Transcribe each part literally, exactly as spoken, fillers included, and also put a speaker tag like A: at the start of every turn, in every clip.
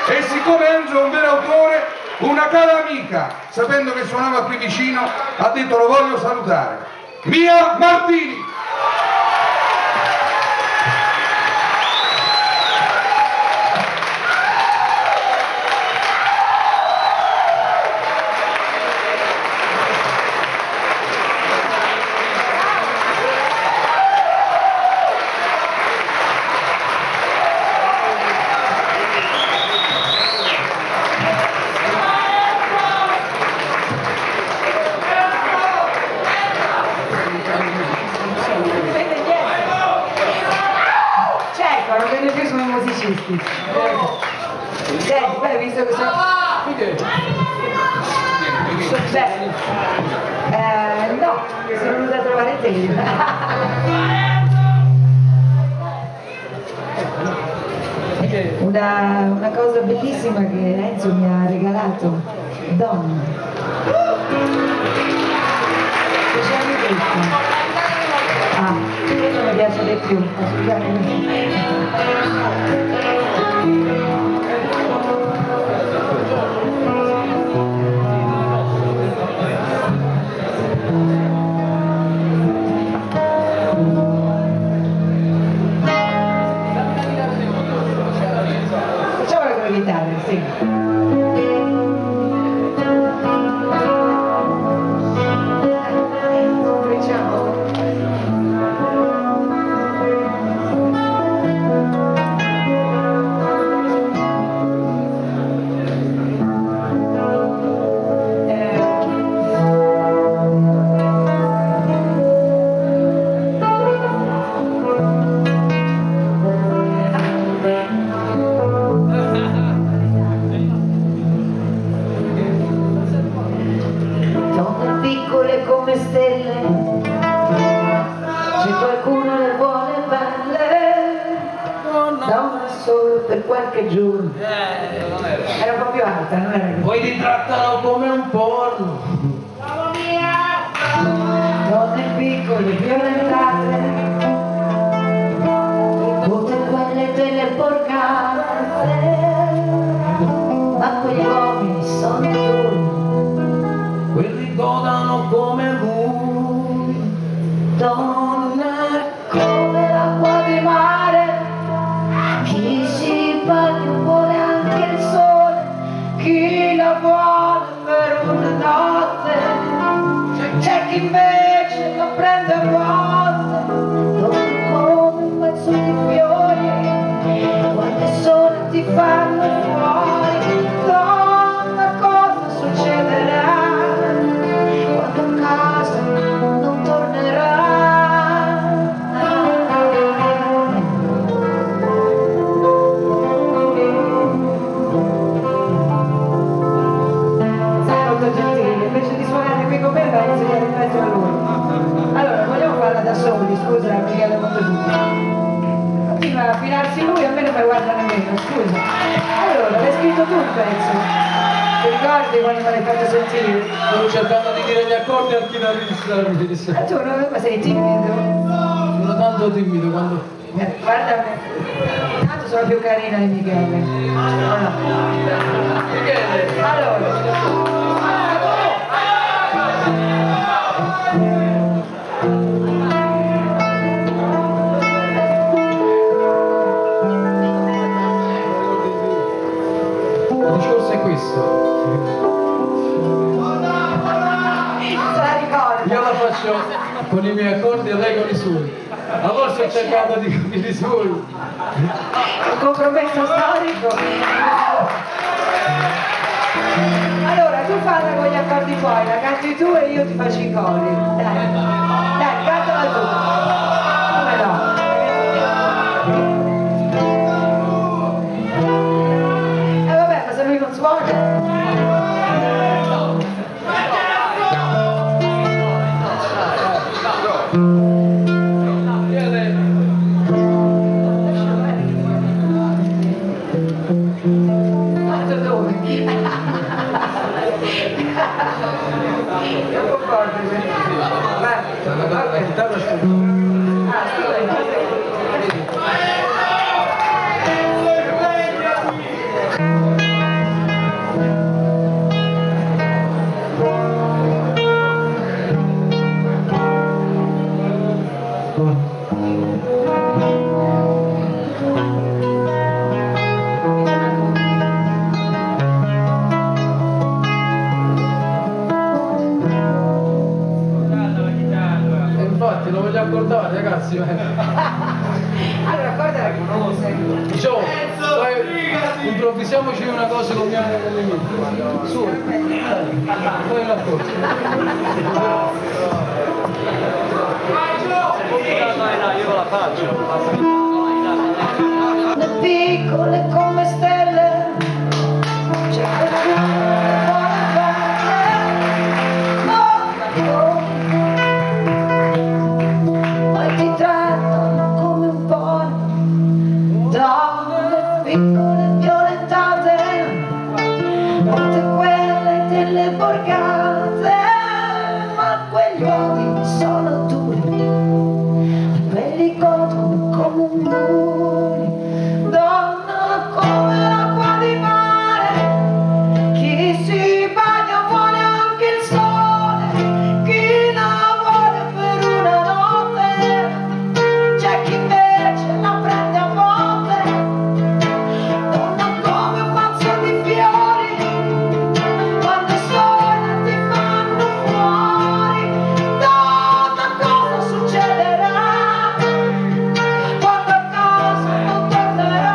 A: E siccome Enzo è un vero autore, una cara amica, sapendo che suonava qui vicino, ha detto lo voglio salutare. Mia Martini!
B: Senti, beh, visto che sono... Beh, eh, no, sono venuta a trovare te. Una, una cosa bellissima che Enzo mi ha regalato, Donna. Che c'è anche questa? Ah, questo mi piace di più, facciamola con la chitarra, sì. Piccole come stelle, c'è qualcuno le vuole belle, donna solo per qualche giorno. Era un po' più alta, non era?
C: Poi ti trattano come un porno.
B: Donne piccole, violentate, tutte quelle delle borgate, ma quegli uomini sono duri.
C: Quelli godano come lui.
B: Donna come l'acqua di mare, chi si bagna vuole anche il sole, chi la vuole per una notte, c'è chi invece la prende a volte. Donna come un pezzo di fiori, quante sole ti fanno fuori. Donna, cosa succederà quando a casa non tornerà? Sei molto gentile, invece di suonare qui con me vai a insegnare il pezzo a lui. Allora, vogliamo farla da soli, scusa Michele Montesucchi. Continua a affinarsi lui, a me non mi guarda nemmeno, scusa. Allora, l'hai scritto tu il pezzo? Ti ricordi quando me l'hai fatto sentire?
C: Stavo cercando di dire gli accordi al chitarrista.
B: Ma tu non ma sei timido?
C: Sono tanto timido quando...
B: Eh, guarda me. Tanto sono più carina di Michele. No, no.
C: Michele!
B: Allora.
C: Il discorso è questo.
B: Se la ricordi?
C: Io la faccio con i miei accordi e lei con i suoi. A volte ho cercato di capire i suoi.
B: Un compromesso storico. Allora, tu falla con gli accordi poi, la canti tu e io ti faccio i cori. Dai, dai, cantala tu. Come no? E eh, vabbè, ma se lui non suona... Non concordo,
C: La chitarra sta...
B: ah, scusa.
C: Lo voglio accordare ragazzi.
B: Allora, guarda che non lo sento.
C: Diciamo, poi improvvisiamoci una cosa con mia amica. Su, dai, fai un accordo.
D: Io la faccio.
B: Le piccole come stelle, c'è qualcuno che vuole bene, no, poi ti trattano come un po' donne piccole violentate, tutte quelle delle borgate, ma quegli uomini sono duri, e quelli godono come un muri. Donna come l'acqua di mare, chi si bagna vuole anche il sole, chi la vuole per una notte, c'è chi invece la prende a botte. Donna come un mazzo di fiori, quando sola ti fanno fuori. Donna, cosa succederà quando a casa non tornerai?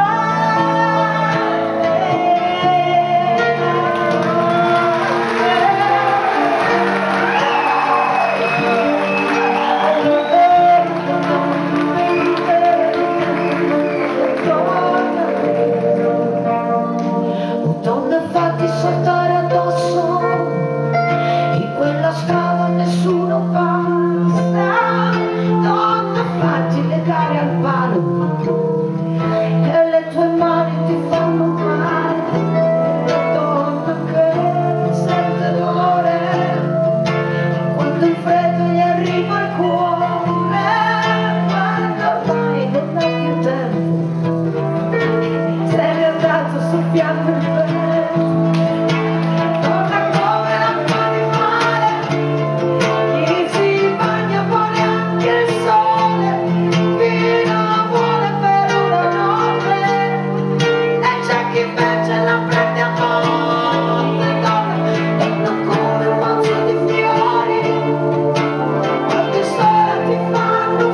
B: Oh donna, fatti saltare addosso, in quella strada nessuno passa. Donna, fatti legare al palo, che le tue mani ti fanno male. Donna che sente dolore, quando il freddo gli arriva al cuore, quando ormai non ha più tempo, se n'è andato soffiando il vento. Donna come l'acqua di mare, chi si bagna vuole anche il sole, chi la vuole per una notte, e c'è chi invece la prende a botte. Donna, donna come un mazzo di fiori, quando sola ti fanno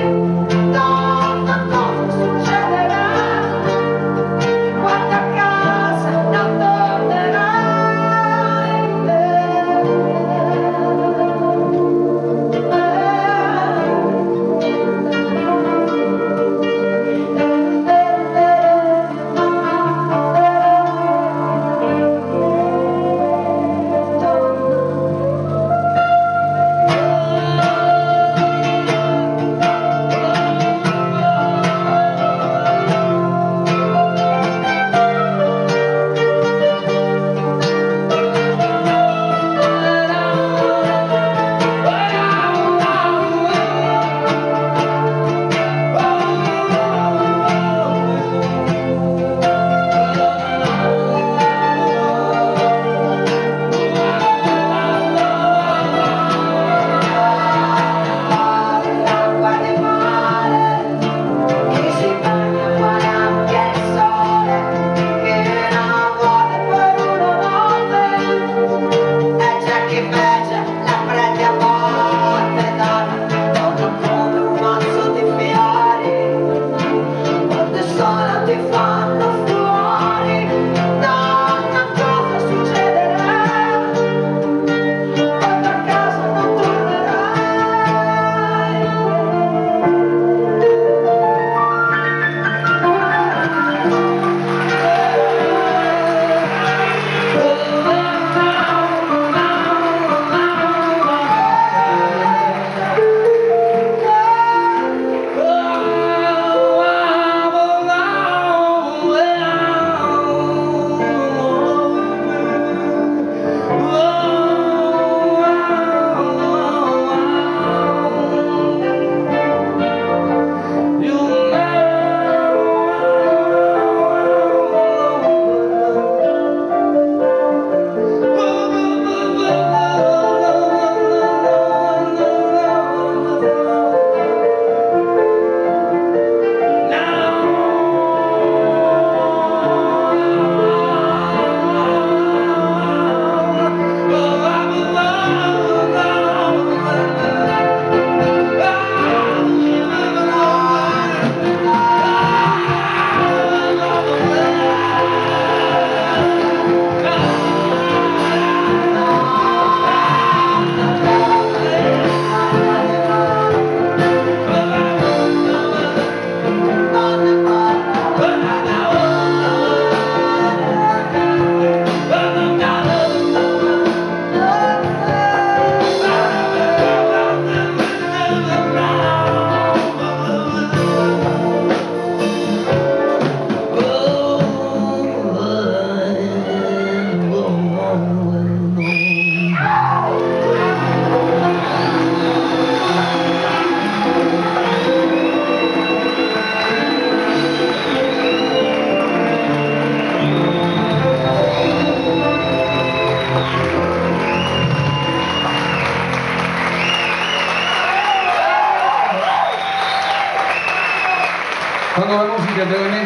B: fuori. Donna, cosa succederà quando a casa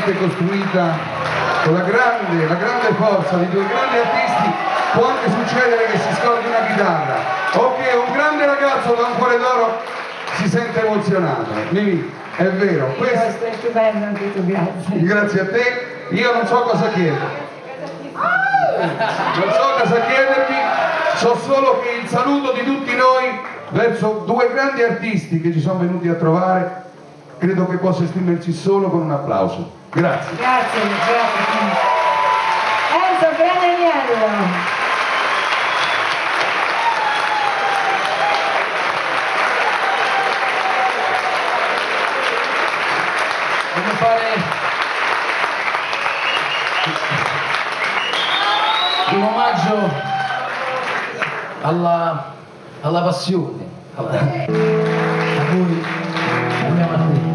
A: veramente costruita con la grande, la grande forza di due grandi artisti, può anche succedere che si scordi una chitarra o che un grande ragazzo da un cuore d'oro si sente emozionato. Mimì, è vero,
B: Io
A: questo...
B: stai stupendo anche tu, grazie.
A: Grazie a te, io non so cosa chiedere. Non so cosa chiedervi, so solo che il saluto di tutti noi verso due grandi artisti che ci sono venuti a trovare credo che possa esprimersi solo con un applauso. Grazie.
B: Grazie, grazie. Enzo Granianiello.
C: Voglio fare un omaggio alla, alla passione, alla, a voi, andiamo a te.